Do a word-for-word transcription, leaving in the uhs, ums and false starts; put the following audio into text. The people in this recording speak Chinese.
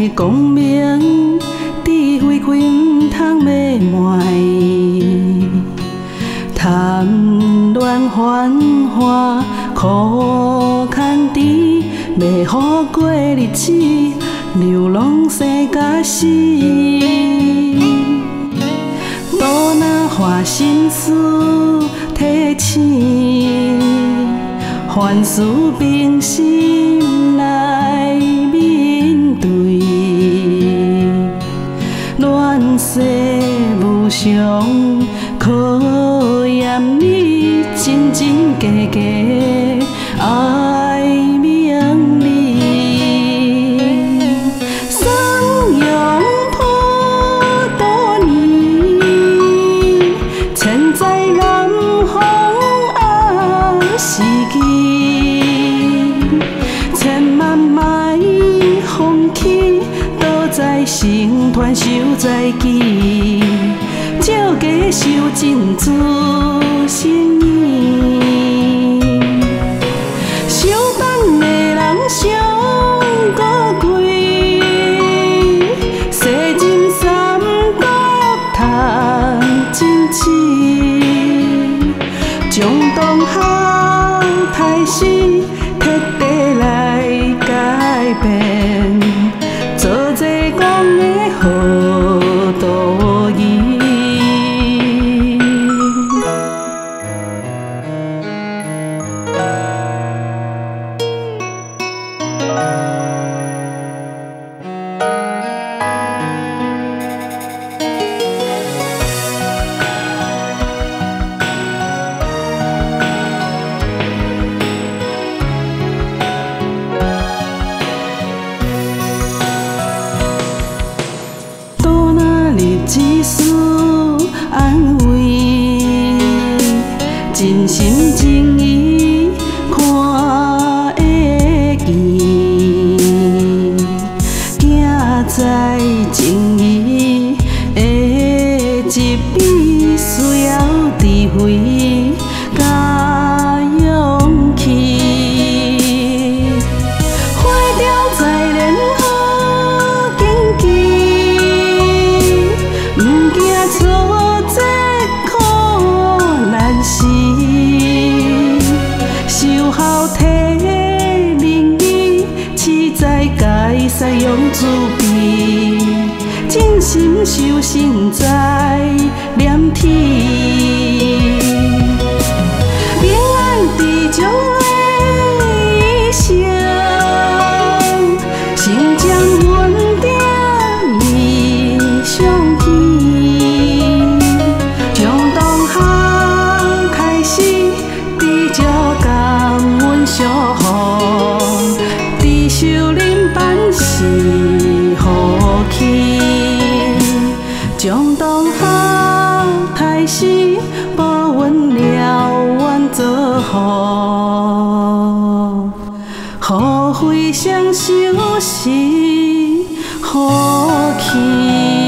的光明，智慧开毋通要卖。贪恋繁华，苦牵甜，要好过日子，流浪生甲死。倒若花心思提醒，凡事平心来面对。乱世无常，考验你真真假假爱明理。桑阳坡多年，千载难逢暗时机。千万莫放弃，倒在成团守在记。照家守真子心意，相等的人上高贵，世人三角谈真情，将当下歹事彻底来改变，做做讲的好道义。只思安慰，真心真意看会见，行在正义的一边，需要智慧甲勇气，花雕在莲花经济。毋惊错这苦难时，守候体灵意，实在该使用自备，真心修身在念天，平安伫将来生，心将稳定理想。小雨，知受恁办是福气，将当下歹事保阮了愿做好，互非常修是福气。